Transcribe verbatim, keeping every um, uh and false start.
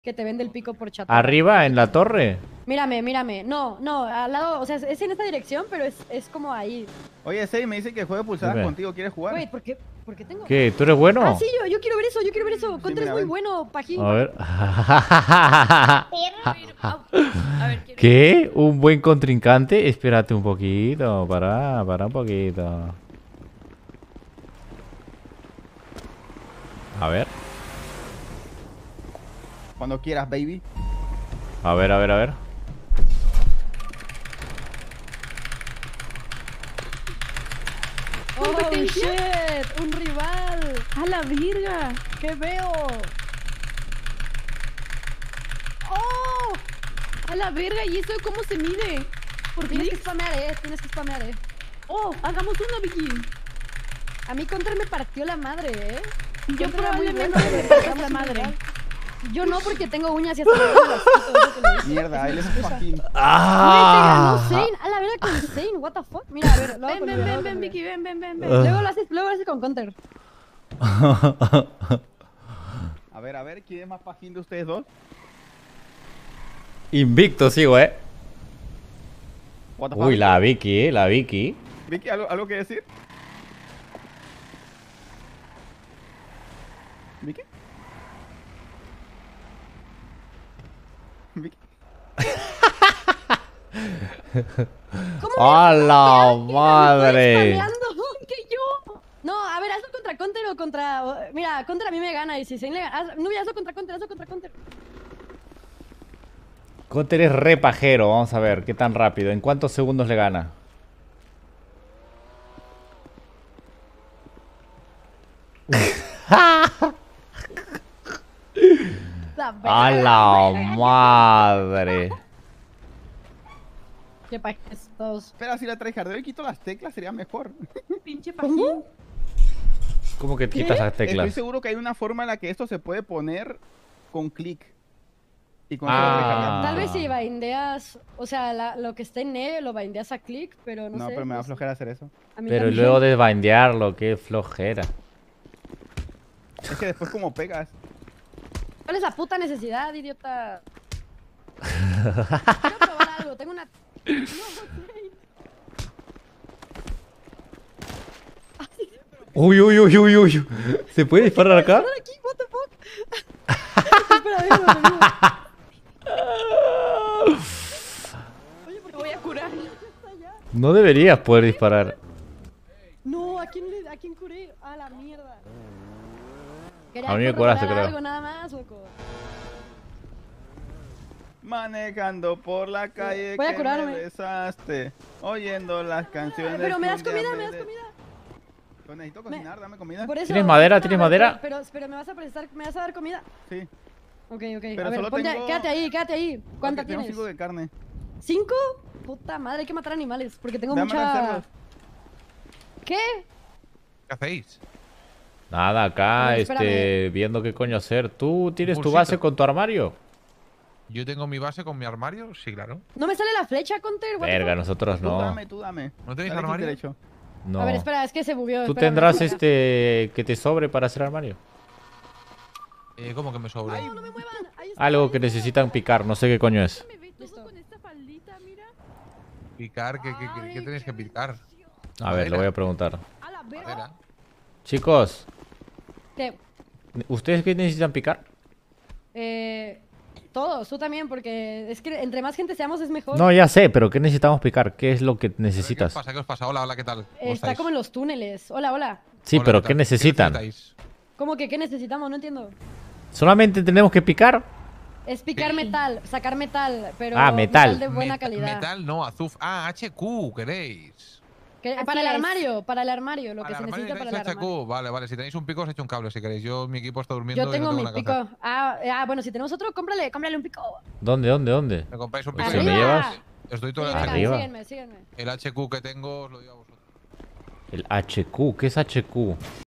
que te vende el pico por chat. ¿Arriba, en la torre? Mírame, mírame. No, no, al lado, o sea, es en esta dirección, pero es, es como ahí. Oye, Sei, me dice que juegue pulsadas Dime. contigo. ¿Quieres jugar? Güey, ¿por qué? ¿Por qué tengo? ¿Qué? ¿Tú eres bueno? Ah, sí, yo, yo quiero ver eso, yo quiero ver eso. Sí, Contra mira, es muy ven. bueno, Pajín. A ver. A ver, quiero- ¿Qué? ¿Un buen contrincante? Espérate un poquito. Para, para un poquito. A ver. Cuando quieras, baby. A ver, a ver, a ver. Oh, ¿Competencia? shit, un rival. ¡A la virga! ¿Qué veo? ¡Oh! ¡A la verga! ¿Y eso cómo se mide? ¿Por Tienes que clics? spamear, eh, tienes que spamear, eh. ¡Oh! ¡Hagamos una, Vicky! A mí Contra me partió la madre, eh. Yo Contra era muy probablemente bueno, me pero partas estamos la madre. igual. Yo no, porque tengo uñas y hasta me las quito, eso te lo digo. Mierda, él es un Pajín. Güey, te ¡Ah! ganó Zane. A la verga con Zane, what the fuck. Mira, a ver, lo hago Ven, con ven, lo ven, hago ven, con Vicky, ven, ven, ven, ven. Luego lo haces, luego lo haces con Counter. A ver, a ver, ¿quién es más Pajín de ustedes dos? Invicto sigo, eh. What the fuck? Uy, la Vicky, eh. La Vicky. Vicky, ¿algo, algo que decir? ¿Vicky? ¿Vicky? ¿Cómo ¡A la me madre! spameando? ¿Que yo? No, a ver, hazlo contra Counter o contra... o- Mira, Counter a mí me gana y si Zane le gana... haz- No, mira, hazlo contra Counter, hazlo contra Counter. Counter es re pajero. Vamos a ver qué tan rápido. ¿En cuántos segundos le gana? La ¡A verga, la verga. madre! Qué pajestos. Espera, si la tryhardeo y quito las teclas sería mejor. Pinche ¿Cómo? Pajín. ¿Cómo que quitas las Estoy teclas? seguro que hay una forma en la que esto se puede poner con clic. Y con eso lo Ah. tryhardeamos. Tal vez si bindeas... O sea, la- lo que está en E lo bindeas a click, pero no, No, sé. pero me va a no sé. flojera hacer eso. A mí Pero también. luego de bandearlo, qué flojera. Es que después como pegas. ¿Cuál es la puta necesidad, idiota? Quiero probar algo, tengo una... No, Uy, uy, uy, uy, uy. ¿Se puede disparar acá? Zane, aquí, what the fuck. Espera, vengo, vengo. Oye, ¿por qué Me voy a curar. está allá? No deberías poder disparar. No, ¿a quién, le, ¿a quién curé? A la mierda. Quería A mí me corroborar curaste, creo. algo nada más, loco. Manejando por la calle Voy a que curarme. me besaste. Oyendo las canciones. Pero me que das un día comida, me das de- comida. Pues necesito cocinar, dame comida. Por eso, ¿Tienes madera? no, ¿Tienes pero- madera? Pero, pero, me vas a prestar, me vas a dar comida. Sí. Ok, ok. Pero a ver, solo ponte- tengo- quédate ahí, quédate ahí. ¿Cuánta Ok, tengo tienes? cinco de carne. ¿Cinco? Puta madre, hay que matar animales. Porque tengo Dame mucha... lanzarlos. ¿Qué? ¿Qué hacéis? Nada, acá, Oye, este, espérame. viendo qué coño hacer. ¿Tú tienes tu Pulsito. base con tu armario? Yo tengo mi base con mi armario, sí, claro. ¿No me sale la flecha, Counter? What the Verga, fuck? nosotros Tú no. dame, tú dame. ¿No tenéis Dale clic armario? derecho. No. A ver, espera, es que se bugueó. ¿Tú espérame, tendrás espera. este que te sobre para hacer armario? Eh, ¿Cómo que me sobra? No, no me muevan. Ahí está, Algo ahí que está. necesitan picar, no sé qué coño es. Me ve Listo. todo con esta faldita, mira. Picar, ¿qué, qué, qué, qué tenéis que picar? A ver, le voy a preguntar. A la verga. Madera. Chicos, ¿Qué? ¿ustedes qué necesitan picar? Eh... Todos, tú también, porque es que entre más gente seamos es mejor. No, ya sé, pero ¿qué necesitamos picar? ¿Qué es lo que ¿Qué os necesitas? pasa? ¿Qué os pasa? Hola, hola, ¿qué tal? ¿Cómo Está estáis? como en los túneles. Hola, hola. Sí, Hola, pero tal? ¿qué necesitan? necesitáis? ¿Cómo que qué necesitamos? No entiendo. ¿Solamente tenemos que picar? Es picar metal, sacar metal, pero Ah, metal. de buena Met- calidad. Metal, no, azuf. Ah, H Q, queréis. Que- Así para el es. armario, para el armario, lo que Para se el armario necesita para el necesitáis armario. H Q. Vale, vale. Si tenéis un pico, os echo un cable si queréis. Yo, mi equipo está durmiendo Yo y tengo no mi tengo nada que hacer. pico. Ah, ah, bueno, si tenemos otro, cómprale, cómprale un pico. ¿Dónde, dónde, dónde? ¿Me compráis un Pues pico? si me ¡Arriba! llevas Os doy todo el Sí, H Q. venga, Arriba. sígueme, sígueme. El H Q que tengo os lo doy a vosotros. el H Q. ¿Qué es H Q?